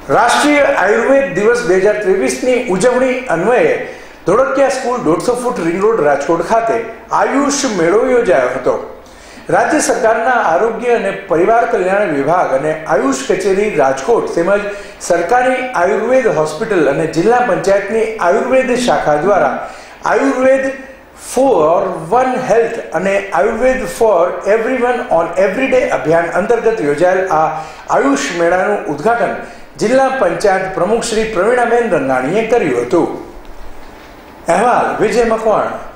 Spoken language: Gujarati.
રાષ્ટ્રીય આયુર્વેદ દિવસ 2023ની ઉજવણી અન્વયે Dholakiya school 150 foot ring road Rajkot ખાતે આયુષ મેળો યોજાયો હતો। રાજ્ય સરકારના આરોગ્ય અને પરિવાર કલ્યાણ વિભાગ અને આયુષ કચેરી રાજકોટ તેમજ સરકારી આયુર્વેદ હોસ્પિટલ અને જિલ્લા પંચાયતની આયુર્વેદ શાખા દ્વારા આયુર્વેદ ફોર વન હેલ્થ અને Ayurveda for everyone on everyday અભિયાન અંતર્ગત યોજાયેલ આ આયુષ મેળાનું ઉદ્ઘાટન જિલ્લા પંચાયત પ્રમુખ શ્રી પ્રવીણાબેન રંગાણીએ કર્યું હતું। અહેવાલ વિજય મકવાણા।